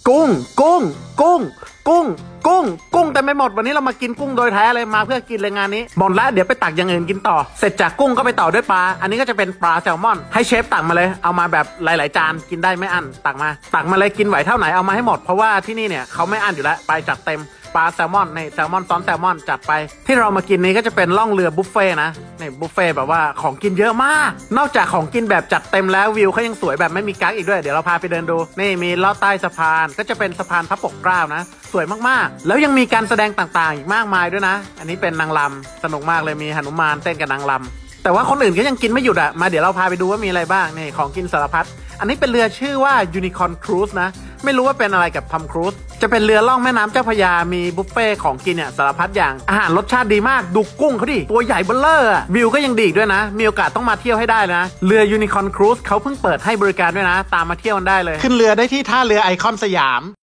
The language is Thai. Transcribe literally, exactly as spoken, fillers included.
กุ้งกุ้งกุ้งกุ้งกุ้งกุ้งแต่ไม่หมดวันนี้เรามากินกุ้งโดยแท้เลยมาเพื่อกินเลยงานนี้หมดแล้วเดี๋ยวไปตักอย่างอื่นกินต่อเสร็จจากกุ้งก็ไปต่อด้วยปลาอันนี้ก็จะเป็นปลาแซลมอนให้เชฟตักมาเลยเอามาแบบหลายๆจานกินได้ไม่อั้นตักมาตักมาเลยกินไหวเท่าไหนเอามาให้หมดเพราะว่าที่นี่เนี่ยเขาไม่อั้นอยู่แล้วไปจัดเต็มปลาแซลมอนในแซลมอนซ้อนแซลมอนจัดไปที่เรามากินนี้ก็จะเป็นล่องเรือบุฟเฟ่นะนี่บุฟเฟ่แบบว่าของกินเยอะมากนอกจากของกินแบบจัดเต็มแล้ววิวเขายังสวยแบบไม่มีกั๊กอีกด้วยเดี๋ยวเราพาไปเดินดูนี่มีลอดใต้สะพานก็จะเป็นสะพานพระปกเกล้านะสวยมากๆแล้วยังมีการแสดงต่างๆอีกมากมายด้วยนะอันนี้เป็นนางรำสนุกมากเลยมีหนุมานเต้นกับนางรำแต่ว่าคนอื่นก็ยังกินไม่หยุดอะมาเดี๋ยวเราพาไปดูว่ามีอะไรบ้างนี่ของกินสารพัดอันนี้เป็นเรือชื่อว่า Unicorn Cruise นะไม่รู้ว่าเป็นอะไรกับทอมครูซจะเป็นเรือล่องแม่น้ำเจ้าพระยามีบุฟเฟ่ของกินเนี่ยสารพัดอย่างอาหารรสชาติดีมากดูกุ้งเขาดิตัวใหญ่เบ้อเร่อวิวก็ยังดีด้วยนะมีโอกาสต้องมาเที่ยวให้ได้นะเรือ Unicorn Cruise เขาเพิ่งเปิดให้บริการด้วยนะตามมาเที่ยวกันได้เลยขึ้นเรือได้ที่ท่าเรือไอคอนสยาม